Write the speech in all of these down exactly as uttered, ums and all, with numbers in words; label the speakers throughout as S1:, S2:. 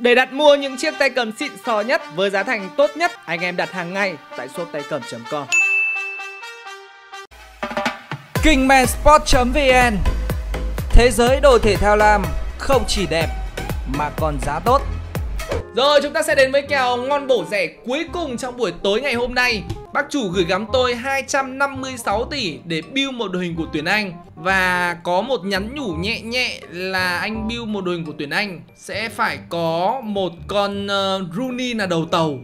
S1: Để đặt mua những chiếc tay cầm xịn sò nhất với giá thành tốt nhất, anh em đặt hàng ngay tại shop tay cầm chấm com.
S2: Kingmansport chấm vn. Thế giới đồ thể thao lam không chỉ đẹp mà còn giá tốt.
S1: Rồi chúng ta sẽ đến với kèo ngon bổ rẻ cuối cùng trong buổi tối ngày hôm nay. Bác chủ gửi gắm tôi hai trăm năm mươi sáu tỷ để build một đội hình của tuyển Anh. Và có một nhắn nhủ nhẹ nhẹ là anh build một đội hình của tuyển Anh sẽ phải có một con uh, Rooney là đầu tàu.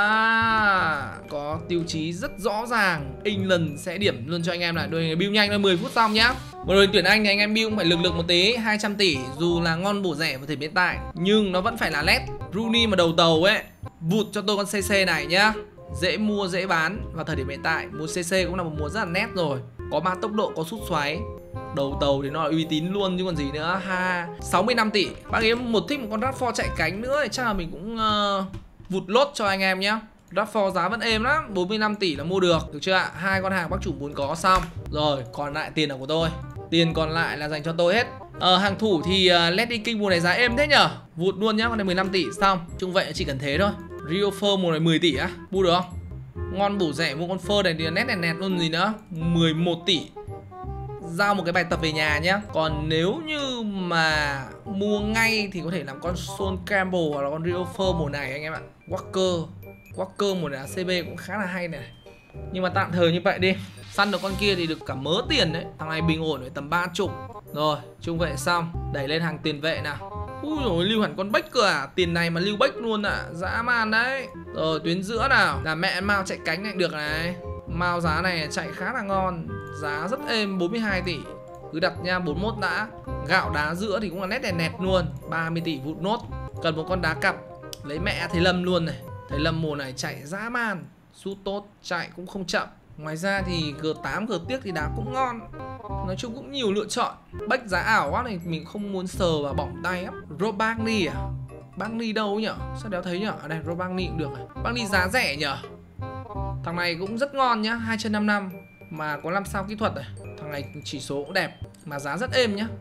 S1: À, có tiêu chí rất rõ ràng. England sẽ điểm luôn cho anh em là đội hình build nhanh thôi, mười phút xong nhá. Một đội hình tuyển Anh thì anh em build cũng phải lực lượng một tí, hai trăm tỷ dù là ngon bổ rẻ vào thời hiện tại nhưng nó vẫn phải là led. Rooney mà đầu tàu ấy, vụt cho tôi con xê xê này nhá. Dễ mua dễ bán vào thời điểm hiện tại. Mua xê xê cũng là một mùa rất là nét rồi. Có ba tốc độ, có sút xoáy. Đầu tàu thì nó là uy tín luôn chứ còn gì nữa ha. sáu mươi lăm tỷ. Bác ấy một thích một con Rashford chạy cánh nữa thì chắc là mình cũng uh, vụt lốt cho anh em nhé. Rashford giá vẫn êm lắm, bốn mươi lăm tỷ là mua được. Được chưa ạ? Hai con hàng bác chủ muốn có xong. Rồi còn lại tiền là của tôi. Tiền còn lại là dành cho tôi hết. Ờ, hàng thủ thì uh, Lady King mùa này giá êm thế nhở. Vụt luôn nhá, con này mười lăm tỷ xong. Chung vậy chỉ cần thế thôi. Rio Fur mùa này mười tỷ á, mua được không? Ngon bổ rẻ mua con Fur này thì nét nét nét luôn gì nữa. Mười một tỷ. Giao một cái bài tập về nhà nhé. Còn nếu như mà mua ngay thì có thể làm con Son Campbell hoặc là con Rio Fur mùa này anh em ạ. Walker Walker mùa này là xê bê cũng khá là hay này. Nhưng mà tạm thời như vậy đi. Săn được con kia thì được cả mớ tiền đấy. Thằng này bình ổn với tầm ba chục. Rồi, chung vậy xong. Đẩy lên hàng tiền vệ nào. Ui dồi, lưu hẳn con Bách cơ à. Tiền này mà lưu Bách luôn à. Dã man đấy. Rồi, tuyến giữa nào. Là mẹ Mao chạy cánh này được này. Mao giá này chạy khá là ngon. Giá rất êm, bốn mươi hai tỷ. Cứ đặt nha, bốn mươi mốt đã. Gạo đá giữa thì cũng là nét đèn nẹt luôn. Ba mươi tỷ vụt nốt. Cần một con đá cặp. Lấy mẹ Thầy Lâm luôn này. Thầy Lâm mùa này chạy dã man. Sút tốt, chạy cũng không chậm. Ngoài ra thì G tám, G tiếc thì đá cũng ngon. Nói chung cũng nhiều lựa chọn. Bách giá ảo quá này, mình không muốn sờ và bỏng tay á. Rob Barney à? Barney đâu nhở? Sao đéo thấy nhở? À đây, Rob Barney cũng được này. Barney giá rẻ nhở? Thằng này cũng rất ngon nhá, hai chân năm năm. Mà có năm sao kỹ thuật này. Thằng này chỉ số cũng đẹp. Mà giá rất êm nhá.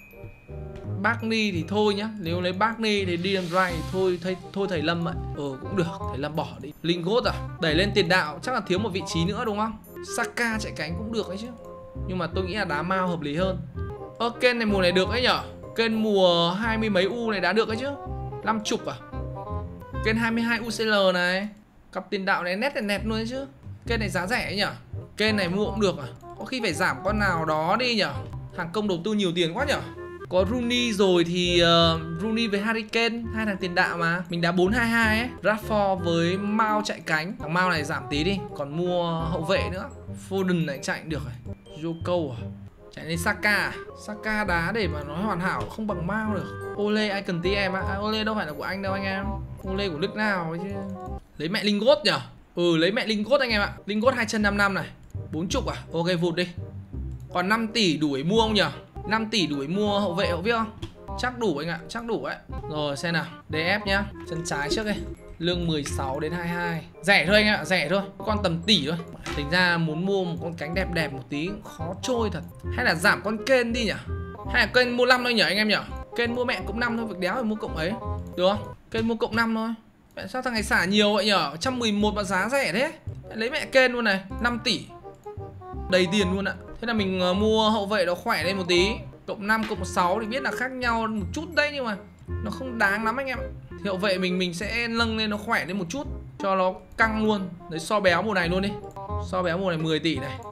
S1: Barney thì thôi nhá. Nếu lấy Barney thì đi làm right thì thôi, thôi, thôi thầy Lâm vậy. Ừ cũng được, thầy Lâm bỏ đi. Lingard à? Đẩy lên tiền đạo chắc là thiếu một vị trí nữa đúng không? Saka chạy cánh cũng được đấy chứ. Nhưng mà tôi nghĩ là đá Mao hợp lý hơn. Ơ Ken này mùa này được ấy nhở? Ken mùa hai mươi mấy U này đá được ấy chứ. Năm chục à? Ken hai mươi hai u xê lờ này. Cặp tiền đạo này nét nét nét luôn đấy chứ. Ken này giá rẻ ấy nhở? Ken này mua cũng được à? Có khi phải giảm con nào đó đi nhở? Hàng công đầu tư nhiều tiền quá nhở? Có Rooney rồi thì uh, Rooney với Harry Kane, hai thằng tiền đạo mà. Mình đá bốn hai hai ấy. Rashford với Mao chạy cánh. Thằng Mao này giảm tí đi. Còn mua hậu vệ nữa. Foden này chạy được rồi. Joko à? Chạy lên Saka à? Saka đá để mà nói hoàn hảo không bằng Mao được. Ole ai cần tí em á. À, Ole đâu phải là của anh đâu anh em. Ole của nước nào ấy chứ. Lấy mẹ Lingard nhở? Ừ lấy mẹ Lingard anh em ạ. Lingard hai chân năm năm này. Bốn chục à? Ok vụt đi. Còn năm tỷ đủ để mua không nhở? năm tỷ đủ để mua hậu vệ hậu viết không? Chắc đủ anh ạ, chắc đủ ấy. Rồi xem nào, đê ép nhá. Chân trái trước đi. Lương mười sáu đến hai mươi hai. Rẻ thôi anh ạ, rẻ thôi. Con tầm tỷ thôi. Tính ra muốn mua một con cánh đẹp đẹp một tí khó trôi thật. Hay là giảm con Kane đi nhỉ? Hay là Kane mua năm thôi nhỉ anh em nhỉ? Kane mua mẹ cộng năm thôi, việc đéo phải mua cộng ấy. Được không? Kane mua cộng năm thôi. Mẹ sao thằng này xả nhiều vậy nhở? một trăm mười một mà giá rẻ thế. Lấy mẹ Kane luôn này, năm tỷ. Đầy tiền luôn ạ. Thế là mình uh, mua hậu vệ nó khỏe lên một tí. Cộng năm, cộng sáu thì biết là khác nhau một chút đấy. Nhưng mà nó không đáng lắm anh em. Thì hậu vệ mình mình sẽ nâng lên nó khỏe lên một chút. Cho nó căng luôn. Đấy so béo mùa này luôn đi. So béo mùa này mười tỷ này.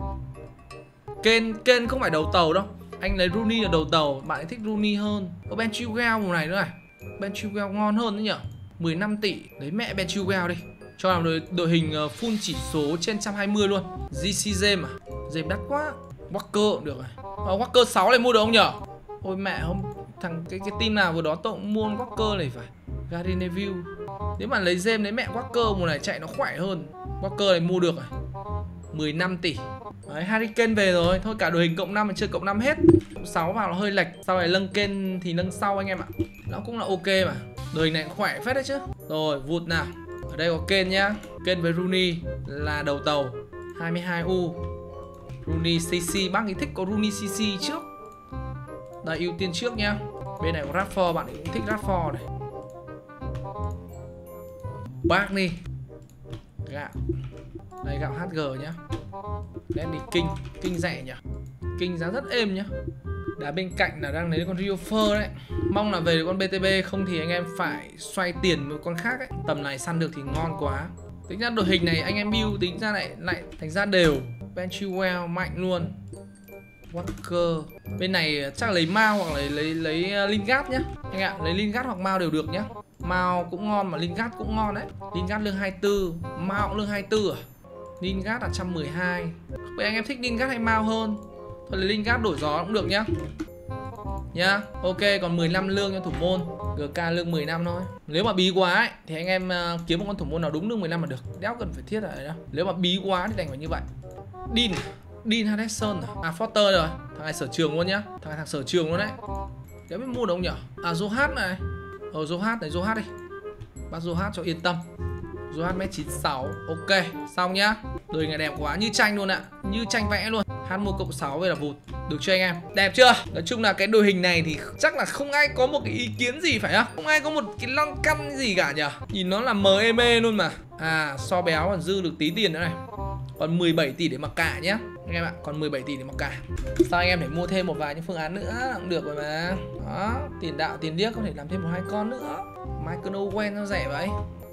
S1: Kane, Kane không phải đầu tàu đâu. Anh lấy Rooney là đầu tàu. Bạn ấy thích Rooney hơn. Có Ben Chilwell mùa này nữa này. Ben Chilwell ngon hơn đấy nhở. Mười lăm tỷ. Lấy mẹ Ben Chilwell đi. Cho làm đội, đội hình full chỉ số trên một trăm hai mươi luôn. giê xê James à? James đắt quá. Walker cũng được rồi. À, Walker sáu này mua được không nhở? Ôi mẹ không. Thằng cái cái team nào vừa đó tôi cũng mua con Walker này phải. Gary Neville. Nếu mà lấy James lấy mẹ Walker mùa này chạy nó khỏe hơn. Walker này mua được rồi. mười lăm tỷ. Đấy, Harry Kane về rồi. Thôi cả đội hình cộng năm mà chơi cộng năm hết. Cộng sáu vào nó hơi lệch. Sau này nâng Kane thì nâng sau anh em ạ. Nó cũng là ok mà. Đội hình này cũng khỏe phết đấy chứ. Rồi vụt nào. Ở đây có Kane nhá. Kane với Rooney là đầu tàu. hai mươi hai U. Rooney xê xê. Bác ấy thích có Rooney xê xê trước. Đây ưu tiên trước nhá. Bên này có Rashford. Bạn ấy cũng thích Rashford này. Barney. Gạo. Đây gạo hát giê nhá. Lên đi King. King rẻ nhỉ. King giá rất êm nhá. Đá bên cạnh là đang lấy con Riofer đấy. Mong là về được con bê tê bê, không thì anh em phải xoay tiền với con khác ấy. Tầm này săn được thì ngon quá. Tính ra đội hình này anh em build tính ra lại lại thành ra đều. Benchwell mạnh luôn. Walker. Bên này chắc là lấy Mao hoặc lấy lấy lấy Lingard nhá. Anh ạ, lấy Lingard hoặc Mao đều được nhá. Mao cũng ngon mà Lingard cũng ngon đấy. Lingard lương hai mươi tư, Mao cũng lương hai mươi tư à? Lingard là một trăm mười hai. Vậy anh em thích Lingard hay Mao hơn? Thôi lấy Lingard đổi gió cũng được nhá. Nhá. Ok, còn mười lăm lương cho thủ môn. giê ca lương mười lăm thôi. Nếu mà bí quá ấy, thì anh em uh, kiếm một con thủ môn nào đúng lương mười lăm là được. Đéo cần phải thiết ở đây đâu. Nếu mà bí quá thì đành phải như vậy. Dean Dean Henderson à? À Foster rồi. Thằng này sở trường luôn nhá. Thằng này thằng sở trường luôn đấy. Đéo biết mua được không nhỉ? À Zohat này. Ờ Zohat này, Zohat đi. Bắt Zohat cho yên tâm. Zohat mét chín sáu. Ok, xong nhá. Đời này đẹp quá, như tranh luôn ạ. Như tranh vẽ luôn. Hát mua cộng sáu về là vụt. Được chưa anh em? Đẹp chưa? Nói chung là cái đội hình này thì chắc là không ai có một cái ý kiến gì phải không? Không ai có một cái lăng căn gì cả nhỉ? Nhìn nó là mờ êm ê luôn mà. À, so béo còn dư được tí tiền nữa này. Còn mười bảy tỷ để mặc cả nhá. Anh em ạ, còn mười bảy tỷ để mặc cả. Sao anh em để mua thêm một vài những phương án nữa cũng được rồi mà. Đó, tiền đạo, tiền điếc có thể làm thêm một hai con nữa. Michael Owen nó rẻ vậy.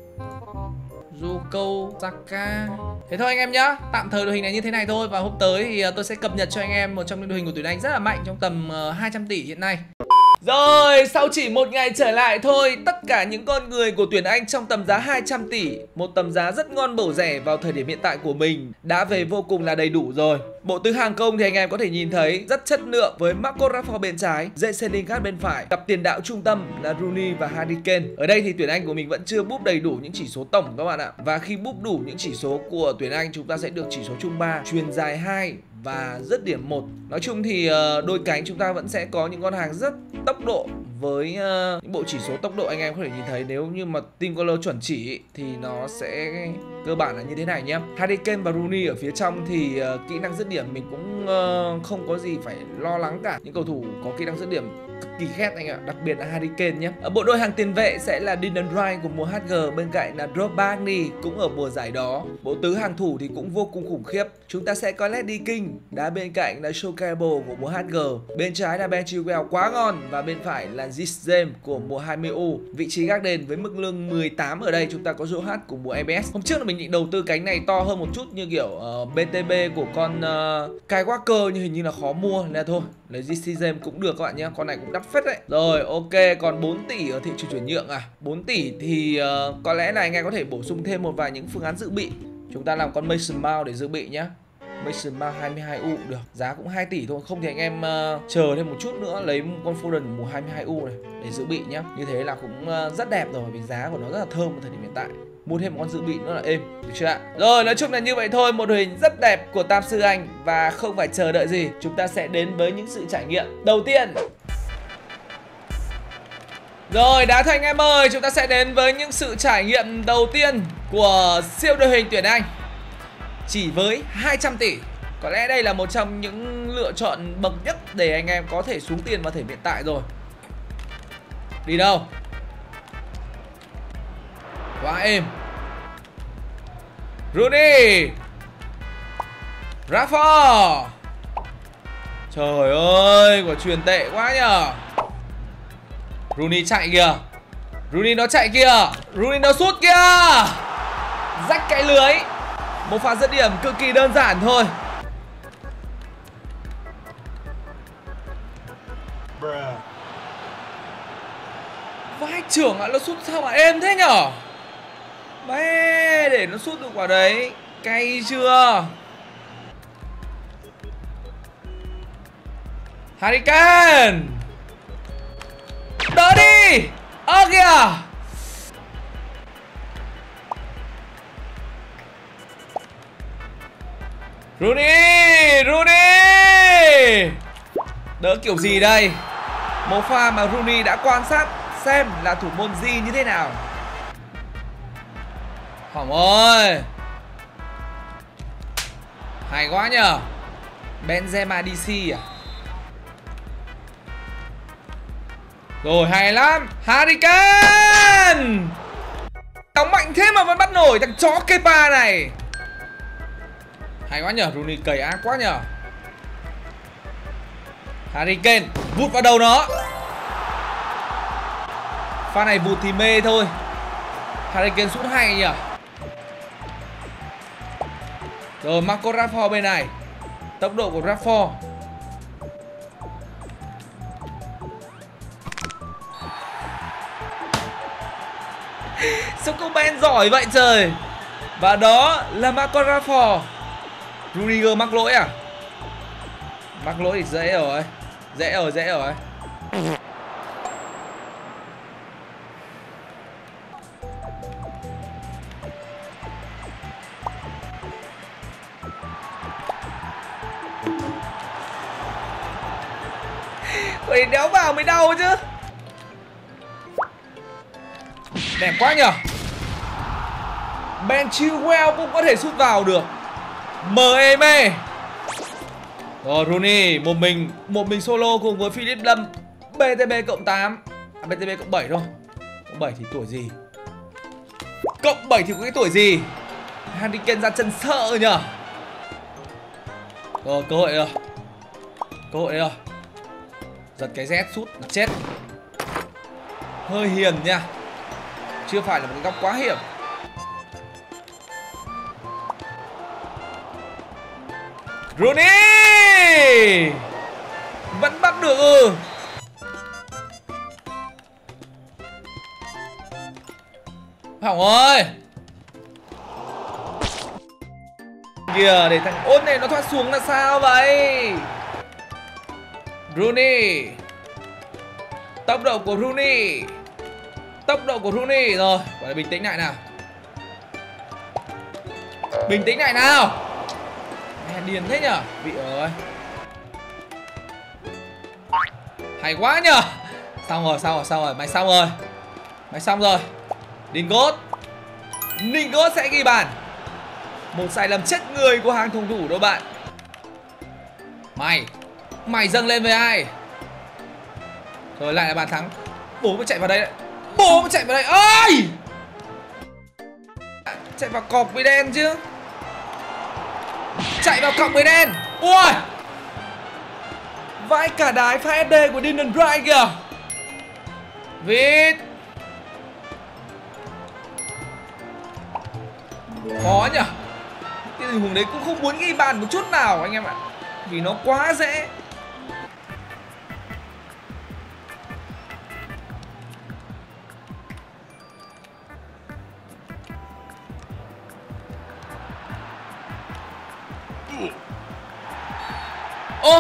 S1: Zuko, Saka. Thế thôi anh em nhá. Tạm thời đội hình này như thế này thôi. Và hôm tới thì tôi sẽ cập nhật cho anh em một trong những đội hình của tuyển Anh rất là mạnh trong tầm hai trăm tỷ hiện nay. Rồi, sau chỉ một ngày trở lại thôi, tất cả những con người của tuyển Anh trong tầm giá hai trăm tỷ, một tầm giá rất ngon bổ rẻ vào thời điểm hiện tại của mình, đã về vô cùng là đầy đủ rồi. Bộ tứ hàng công thì anh em có thể nhìn thấy rất chất lượng với Marcus Rashford bên trái, Jesse Lingard bên phải, cặp tiền đạo trung tâm là Rooney và Harry Kane. Ở đây thì tuyển Anh của mình vẫn chưa búp đầy đủ những chỉ số tổng các bạn ạ. Và khi búp đủ những chỉ số của tuyển Anh, chúng ta sẽ được chỉ số chung ba, chuyền dài hai và dứt điểm một. Nói chung thì uh, đôi cánh chúng ta vẫn sẽ có những con hàng rất tốc độ với uh, những bộ chỉ số tốc độ anh em có thể nhìn thấy. Nếu như mà team color chuẩn chỉ thì nó sẽ cơ bản là như thế này nhé. Harry Kane và Rooney ở phía trong thì uh, kỹ năng dứt điểm mình cũng uh, không có gì phải lo lắng cả. Những cầu thủ có kỹ năng dứt điểm cực kỳ ghét anh ạ, đặc biệt là Harry Kane nhé. Ở bộ đôi hàng tiền vệ sẽ là Dylan Wright của mùa hát giê, bên cạnh là Rob Barney cũng ở mùa giải đó. Bộ tứ hàng thủ thì cũng vô cùng khủng khiếp. Chúng ta sẽ có Ledley King đá bên cạnh là Sol Campbell của mùa hát giê, bên trái là Ben Chilwell quá ngon và bên phải là Reece James của mùa hai mươi U. Vị trí gác đền với mức lương mười tám ở đây chúng ta có Joe Hart của mùa em ét. Hôm trước là mình định đầu tư cánh này to hơn một chút như kiểu uh, bê tê bê của con uh, Kyle Walker, nhưng hình như là khó mua nên là thôi lấy Reece James cũng được các bạn nhé. Con này cũng đắt phết đấy. Rồi ok, còn bốn tỷ ở thị trường chuyển nhượng à? bốn tỷ thì uh, có lẽ là anh em có thể bổ sung thêm một vài những phương án dự bị. Chúng ta làm con Mason Mount để dự bị nhé. Mason Mount hai mươi hai U cũng được, giá cũng hai tỷ thôi. Không thì anh em uh, chờ thêm một chút nữa lấy một con Foden mùa hai mươi hai U này để dự bị nhá. Như thế là cũng uh, rất đẹp rồi, vì giá của nó rất là thơm ở thời điểm hiện tại. Mua thêm một con dự bị nữa là êm, được chưa ạ? Rồi, nói chung là như vậy thôi, một đội hình rất đẹp của Tam Sư Anh. Và không phải chờ đợi gì, chúng ta sẽ đến với những sự trải nghiệm. Đầu tiên, rồi đá thôi anh em ơi, chúng ta sẽ đến với những sự trải nghiệm đầu tiên của siêu đội hình tuyển Anh. Chỉ với hai trăm tỷ. Có lẽ đây là một trong những lựa chọn bậc nhất để anh em có thể xuống tiền vào thời điểm hiện tại rồi. Đi đâu? Quá êm. Rooney, Rashford. Trời ơi, quả chuyền tệ quá nhờ. Rooney chạy kìa. Rooney nó chạy kìa. Rooney nó sút kìa. Rách cái lưới. Một pha dứt điểm cực kỳ đơn giản thôi. Vai trưởng ạ, nó sút sao mà êm thế nhở? Mẹ, để nó sút được quả đấy. Cay chưa? Harry Kane. Đỡ đi. Ơ kìa. Rooney, Rooney. Đỡ kiểu gì đây? Một pha mà Rooney đã quan sát xem là thủ môn gì như thế nào. Hỏng ơi. Hay quá nhờ. Benzema đê xê à? Rồi hay lắm. Harry Kane. Đóng mạnh thế mà vẫn bắt nổi thằng chó Kepa này. Hay quá nhở, Rooney cày ác quá nhở. Harry Kane vụt vào đầu nó. Pha này vụt thì mê thôi. Harry Kane sút hay nhỉ. Rồi Marcus Rashford bên này. Tốc độ của Rashford. Sao cô Ben giỏi vậy trời. Và đó là Marcus Rashford. Rudiger mắc lỗi à? Mắc lỗi thì dễ rồi. Dễ rồi, dễ rồi. Phải đéo vào mới đau chứ. Đẹp quá nhở. Ben Chilwell cũng có thể sút vào được. em em e. Rồi Rooney một mình một mình solo cùng với Philip Lâm. bê tê bê cộng tám. À, bê tê bê cộng bảy thôi. Cộng bảy thì tuổi gì? Cộng bảy thì có cái tuổi gì? Harry Kane ra chân sợ nhở. Rồi cơ hội rồi. Cơ hội rồi. Giật cái Z sút là chết. Hơi hiền nha. Chưa phải là một cái góc quá hiểm. Rooney vẫn bắt được. Ừ. Hỏng ơi. Kìa, để thằng ôn này nó thoát xuống là sao vậy? Rooney. Tốc độ của Rooney. Tốc độ của Rooney. Rồi, gọi là bình tĩnh lại nào. Bình tĩnh lại nào. Mẹ điên thế nhở. Bị ơi. Hay quá nhở. Xong rồi, xong rồi, xong rồi. Mày xong rồi. Mày xong rồi. Lingard. Lingard sẽ ghi bàn. Một sai lầm chết người của hàng phòng thủ đâu bạn. Mày Mày dâng lên với ai? Rồi lại là bàn thắng. Bố mới chạy vào đây đấy. Bố mới chạy vào đây. Ơi, chạy vào cọc với đen chứ. Chạy vào cọc với đen. Ui, vãi cả đái pha ét đê của Dylan Wright kìa. Vịt. Khó nhỉ. Cái tình huống đấy cũng không muốn ghi bàn một chút nào anh em ạ. Vì nó quá dễ. Ô,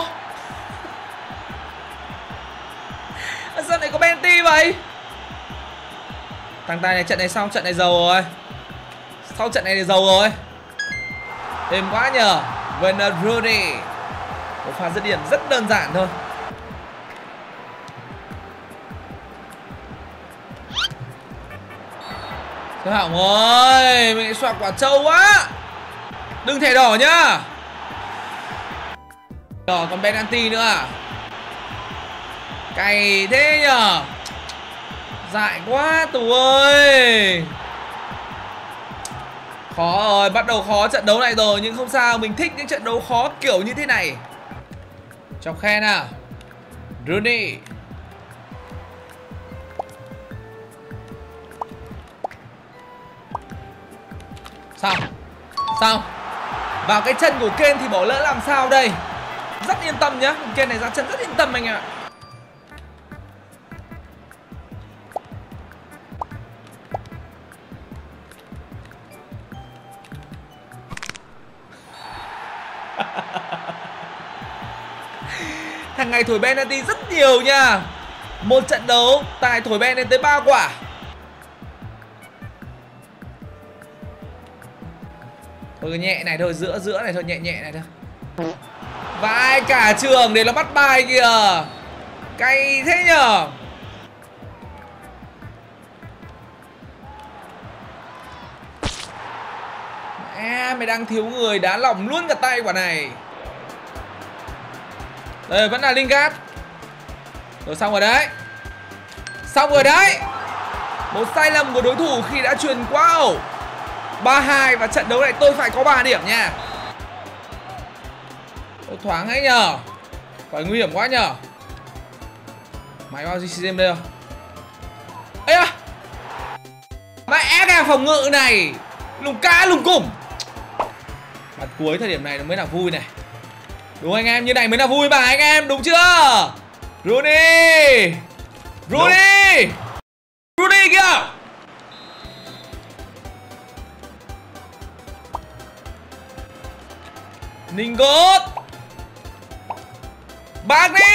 S1: sao lại có penalty vậy? Thằng tài này trận này xong, trận này giàu rồi. Sau trận này thì giàu rồi. Êm quá nhờ. Wayne Rooney. Một pha dứt điểm rất đơn giản thôi. Thôi Hỏng ơi, mẹ xoạc quả trâu quá. Đừng thẻ đỏ nhá. Đỏ còn penalty nữa à? Cày thế nhở. Dại quá Tú ơi. Khó rồi, bắt đầu khó trận đấu này rồi. Nhưng không sao, mình thích những trận đấu khó kiểu như thế này. Trong khe nào. Rooney. Sao? Sao? Vào cái chân của Kane thì bỏ lỡ làm sao đây? Rất yên tâm nhá. Kane này ra chân rất yên tâm anh ạ. Thằng này thổi penalty rất nhiều nha. Một trận đấu Tài thổi ben lên tới ba quả. Thôi nhẹ này thôi, giữa giữa này thôi, nhẹ nhẹ này thôi. Vãi cả trường để nó bắt bài kìa. Cay thế nhở. À, mày đang thiếu người, đá lỏng luôn cả tay quả này. Đây vẫn là Lingard. Rồi xong rồi đấy. Xong rồi đấy. Một sai lầm của đối thủ khi đã chuyền quá ẩu. Ba hai và trận đấu này tôi phải có ba điểm nha. Ô, thoáng ấy nhờ. Phải nguy hiểm quá nhờ. Mày bao gì xem đây không? Ây à, mẹ cái phòng ngự này lùng cá lùng củng. Mặt cuối thời điểm này nó mới là vui này. Đúng anh em, như này mới là vui mà anh em, đúng chưa? Rooney Rooney Rooney kìa. Lingard Bác đi.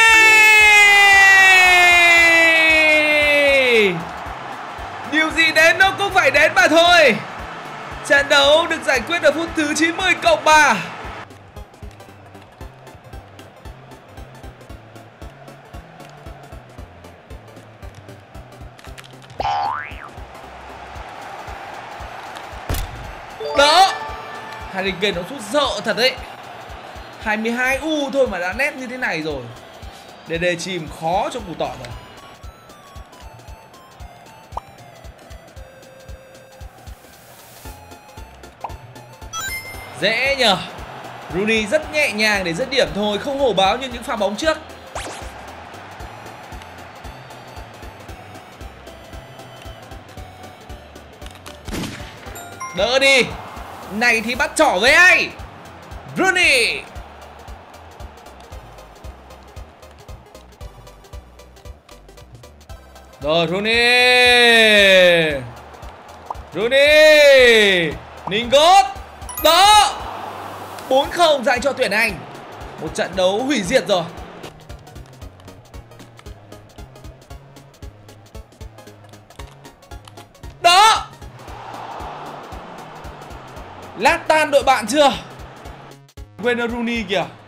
S1: Điều gì đến nó cũng phải đến mà thôi. Trận đấu được giải quyết ở phút thứ chín mươi cộng ba. Đó, Harry Kane nó sút sợ thật đấy. hai mươi hai u thôi mà đã nét như thế này rồi. Để đề chìm khó cho củ tỏi rồi. Dễ nhờ. Rooney rất nhẹ nhàng để dứt điểm thôi, không hổ báo như những pha bóng trước. Đỡ đi. Này thì bắt trỏ với ai? Rooney. Rồi Rooney. Rooney. Lingard. Đó. bốn không dành cho tuyển Anh. Một trận đấu hủy diệt rồi. Đó. Lát tan đội bạn chưa? Wayne Rooney kìa.